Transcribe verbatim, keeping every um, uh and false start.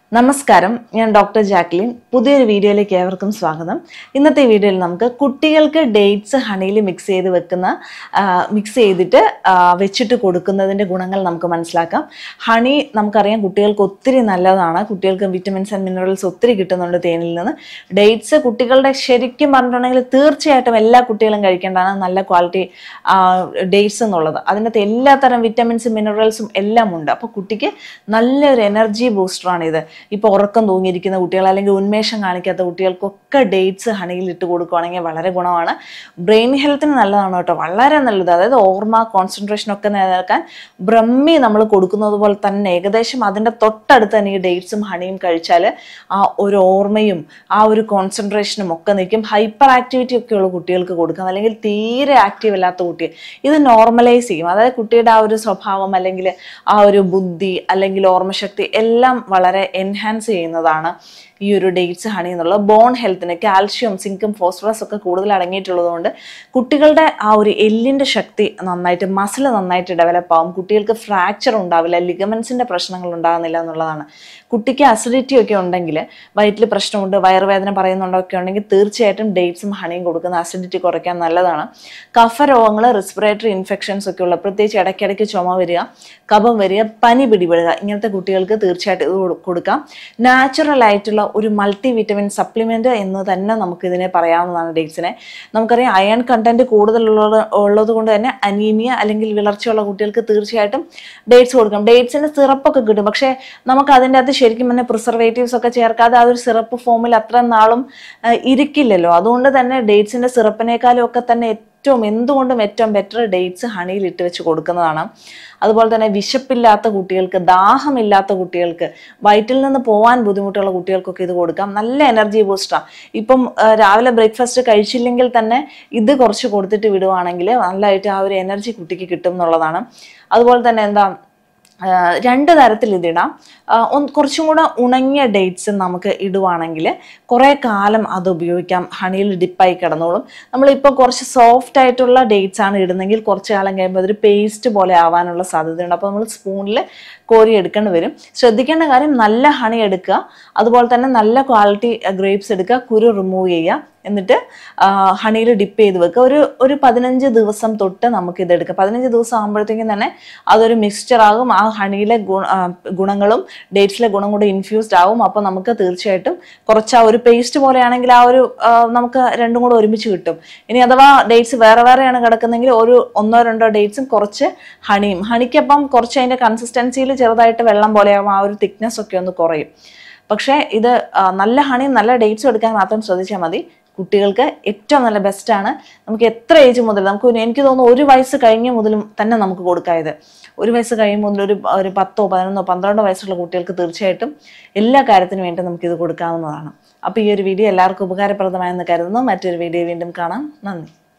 നമസ്കാരം, ഞാൻ doctor Jacqueline. പുതിയൊരു വീഡിയോയിലേക്ക് ഏവർക്കും സ്വാഗതം. ഇന്നത്തെ വീഡിയോയിൽ നമുക്ക് കുട്ടികൾക്ക് ഡേറ്റ്സ് ഹണിയിൽ മിക്സ് ചെയ്ത് വെക്കുന്ന മിക്സ് ചെയ്തിട്ട് വെച്ചിട്ട് കൊടുക്കുന്നതിൻ്റെ ഗുണങ്ങൾ നമുക്ക് മനസ്സിലാക്കാം. ഹണി നമുക്കറിയാം കുട്ടികൾക്ക് ഒത്തിരി നല്ലതാണ്. കുട്ടികൾക്ക് വിറ്റമിൻസ് ആൻഡ് മിനറൽസ് ഒത്തിരി കിട്ടുന്നുണ്ട് തേനിൽ നിന്ന്. ഡേറ്റ്സ് കുട്ടികളുടെ ശരിക്കും പറഞ്ഞിട്ടുണ്ടെങ്കിൽ തീർച്ചയായിട്ടും എല്ലാ കുട്ടികളും കഴിക്കേണ്ടതാണ് നല്ല ക്വാളിറ്റി ഡേറ്റ്സ് എന്നുള്ളത്. അതിനകത്ത് എല്ലാത്തരം വിറ്റമിൻസും മിനറൽസും എല്ലാം ഉണ്ട്. അപ്പോൾ കുട്ടിക്ക് നല്ലൊരു എനർജി ബൂസ്റ്ററാണ് ഇത്. ഇപ്പോൾ ഉറക്കം തൂങ്ങിയിരിക്കുന്ന കുട്ടികൾ അല്ലെങ്കിൽ ഉന്മേഷം കാണിക്കാത്ത കുട്ടികൾക്കൊക്കെ ഡേറ്റ്സ് ഹണിയിൽ ഇട്ട് കൊടുക്കുകയാണെങ്കിൽ വളരെ ഗുണമാണ്. ബ്രെയിൻ ഹെൽത്തിന് നല്ലതാണ് കേട്ടോ, വളരെ നല്ലത്. അതായത് ഓർമ്മ, കോൺസെൻട്രേഷൻ ഒക്കെ നിലനിൽക്കാൻ ബ്രഹ്മി നമ്മൾ കൊടുക്കുന്നത് പോലെ തന്നെ ഏകദേശം അതിൻ്റെ തൊട്ടടുത്ത് തന്നെ ഈ ഡേറ്റ്സും ഹണിയും കഴിച്ചാൽ ആ ഒരു ഓർമ്മയും ആ ഒരു കോൺസെൻട്രേഷനും ഒക്കെ നിൽക്കും. ഹൈപ്പർ ആക്ടിവിറ്റി ഒക്കെയുള്ള കുട്ടികൾക്ക് കൊടുക്കാം, അല്ലെങ്കിൽ തീരെ ആക്റ്റീവ് അല്ലാത്ത കുട്ടി ഇത് നോർമലൈസ് ചെയ്യും. അതായത് കുട്ടിയുടെ ആ ഒരു സ്വഭാവം അല്ലെങ്കിൽ ആ ഒരു ബുദ്ധി അല്ലെങ്കിൽ ഓർമ്മശക്തി എല്ലാം വളരെ എൻഹാൻസ് ചെയ്യുന്നതാണ് ഈ ഒരു ഡേറ്റ്സ് ഹണി എന്നുള്ളത്. ബോൺ ഹെൽത്തിന് കാൽഷ്യം, സിങ്കും ഫോസ്ഫറസ് ഒക്കെ കൂടുതൽ അടങ്ങിയിട്ടുള്ളത് കൊണ്ട് കുട്ടികളുടെ ആ ഒരു എല്ലിൻ്റെ ശക്തി നന്നായിട്ട്, മസിൽ നന്നായിട്ട് ഡെവലപ്പ് ആവും. കുട്ടികൾക്ക് ഫ്രാക്ചർ ഉണ്ടാവില്ല, ലിഗമെൻസിൻ്റെ പ്രശ്നങ്ങൾ ഉണ്ടാകുന്നില്ല എന്നുള്ളതാണ്. കുട്ടിക്ക് അസിഡിറ്റി ഒക്കെ ഉണ്ടെങ്കിൽ, വയറ്റിൽ പ്രശ്നമുണ്ട്, വയറുവേദന പറയുന്നുണ്ടൊക്കെ ഉണ്ടെങ്കിൽ തീർച്ചയായിട്ടും ഡേറ്റ്സും ഹണിയും കൊടുക്കുന്ന അസിഡിറ്റി കുറയ്ക്കാൻ നല്ലതാണ്. കഫരോഗങ്ങൾ, റെസ്പിറേറ്ററി ഇൻഫെക്ഷൻസ് ഒക്കെ ഉള്ള, പ്രത്യേകിച്ച് ഇടയ്ക്കിടയ്ക്ക് ചുമ വരിക, കഫം വരിക, പനി പിടിപെടുക, ഇങ്ങനത്തെ കുട്ടികൾക്ക് തീർച്ചയായിട്ടും ഇത് കൊടുക്കാം. നാച്ചുറൽ ആയിട്ടുള്ള ഒരു മൾട്ടി വിറ്റമിൻ സപ്ലിമെന്റ് എന്ന് തന്നെ നമുക്ക് ഇതിനെ പറയാവുന്നതാണ് ഡേറ്റ്സിനെ. നമുക്കറിയാം അയൺ കണ്ടന്റ് കൂടുതലുള്ളത് ഉള്ളത് കൊണ്ട് തന്നെ അനീമിയ അല്ലെങ്കിൽ വിളർച്ചയുള്ള കുട്ടികൾക്ക് തീർച്ചയായിട്ടും ഡേറ്റ്സ് കൊടുക്കാം. ഡേറ്റ്സിന് സിറപ്പൊക്കെ കിട്ടും, പക്ഷേ നമുക്ക് അതിൻ്റെ അകത്ത് ശരിക്കും തന്നെ പ്രിസർവേറ്റീവ്സ് ഒക്കെ ചേർക്കാതെ ആ ഒരു സിറപ്പ് ഫോമിൽ അത്ര നാളും ഇരിക്കില്ലല്ലോ. അതുകൊണ്ട് തന്നെ ഡേറ്റ്സിന്റെ സിറപ്പിനേക്കാളും ഒക്കെ തന്നെ ഏറ്റവും എന്തുകൊണ്ടും ഏറ്റവും ബെറ്റർ ഡേറ്റ്സ് ഹണിയിൽ ഇട്ട് വെച്ച് കൊടുക്കുന്നതാണ്. അതുപോലെ തന്നെ വിശപ്പില്ലാത്ത കുട്ടികൾക്ക്, ദാഹമില്ലാത്ത കുട്ടികൾക്ക്, വയറ്റിൽ നിന്ന് പോകാൻ ബുദ്ധിമുട്ടുള്ള കുട്ടികൾക്കൊക്കെ ഇത് കൊടുക്കാം. നല്ല എനർജി ബൂസ്റ്ററാണ്. ഇപ്പം രാവിലെ ബ്രേക്ക്ഫാസ്റ്റ് കഴിച്ചില്ലെങ്കിൽ തന്നെ ഇത് കുറച്ച് കൊടുത്തിട്ട് വിടുവാണെങ്കിൽ നല്ലതായിട്ട് ആ ഒരു എനർജി കുട്ടിക്ക് കിട്ടും എന്നുള്ളതാണ്. അതുപോലെ തന്നെ എന്താ രണ്ട് തരത്തിൽ ഇതിടാം. കുറച്ചും കൂടെ ഉണങ്ങിയ ഡേറ്റ്സ് നമുക്ക് ഇടുവാണെങ്കിൽ കുറേ കാലം അത് ഉപയോഗിക്കാം, ഹണിയിൽ ഡിപ്പായി കിടന്നോളും. നമ്മളിപ്പോൾ കുറച്ച് സോഫ്റ്റ് ആയിട്ടുള്ള ഡേറ്റ്സ് ആണ് ഇടുന്നെങ്കിൽ കുറച്ച് കാലം കഴിയുമ്പോൾ അതൊരു പേസ്റ്റ് പോലെ ആവാനുള്ള സാധ്യതയുണ്ട്. അപ്പോൾ നമ്മൾ സ്പൂണിൽ കോരി എടുക്കേണ്ടി വരും. ശ്രദ്ധിക്കേണ്ട കാര്യം നല്ല ഹണി എടുക്കുക, അതുപോലെ തന്നെ നല്ല ക്വാളിറ്റി ഗ്രേപ്സ് എടുക്കുക, കുരു റിമൂവ് ചെയ്യുക, എന്നിട്ട് ഹണിയിൽ ഡിപ്പ് ചെയ്ത് വെക്കുക. ഒരു ഒരു പതിനഞ്ച് ദിവസം തൊട്ട് നമുക്ക് ഇതെടുക്കാം. പതിനഞ്ച് ദിവസം ആകുമ്പോഴത്തേക്കും തന്നെ അതൊരു മിക്സ്ചർ ആകും. ആ ഹണിയിലെ ഗുണ ഗുണങ്ങളും ഡേറ്റ്സിലെ ഗുണം കൂടെ ഇൻഫ്യൂസ്ഡ് ആവും. അപ്പോൾ നമുക്ക് തീർച്ചയായിട്ടും കുറച്ച് ആ ഒരു പേസ്റ്റ് പോലെയാണെങ്കിൽ ആ ഒരു നമുക്ക് രണ്ടും കൂടെ ഒരുമിച്ച് കിട്ടും. ഇനി അഥവാ ഡേറ്റ്സ് വേറെ വേറെയാണ് കിടക്കുന്നെങ്കിൽ ഒരു ഒന്നോ രണ്ടോ ഡേറ്റ്സും കുറച്ച് ഹണിയും. ഹണിക്കപ്പം കുറച്ച് അതിൻ്റെ കൺസിസ്റ്റൻസിയിൽ ചെറുതായിട്ട് വെള്ളം പോലെയാകും, ആ ഒരു തിക്നെസ് ഒക്കെ ഒന്ന് കുറയും. പക്ഷേ ഇത് നല്ല ഹണിയും നല്ല ഡേറ്റ്സും എടുക്കാൻ മാത്രം ശ്രദ്ധിച്ചാൽ മതി. കുട്ടികൾക്ക് ഏറ്റവും നല്ല ബെസ്റ്റാണ്. നമുക്ക് എത്ര ഏജ് മുതൽ, നമുക്ക് എനിക്ക് തോന്നുന്നു ഒരു വയസ്സ് കഴിഞ്ഞ മുതലും തന്നെ നമുക്ക് കൊടുക്കാം ഇത്. ഒരു വയസ്സ് കഴിയുമ്പോൾ മുതൽ ഒരു ഒരു പത്തോ പതിനൊന്നോ പന്ത്രണ്ടോ വയസ്സുള്ള കുട്ടികൾക്ക് തീർച്ചയായിട്ടും എല്ലാ കാര്യത്തിനും വേണ്ടി നമുക്കിത് കൊടുക്കാവുന്നതാണ്. അപ്പോൾ ഈ ഒരു വീഡിയോ എല്ലാവർക്കും ഉപകാരപ്രദമായെന്ന് കരുതുന്നു. മറ്റൊരു വീഡിയോ വീണ്ടും കാണാം. നന്ദി.